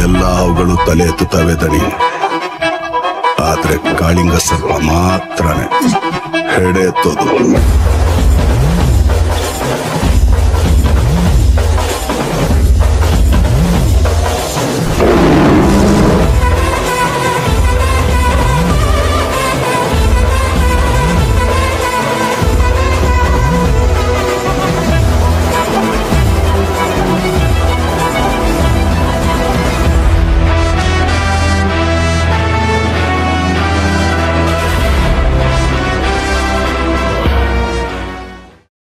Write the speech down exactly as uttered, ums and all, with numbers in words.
ಎಲ್ಲ ಅವುಗಳು ತಲೆ ಎತ್ತುತ್ತವೆ ದಣಿ. ಆದ್ರೆ ಕಾಳಿಂಗ ಸರ್ಪ ಮಾತ್ರನೇ ಹೆಡೆ ಎತ್ತೋದು.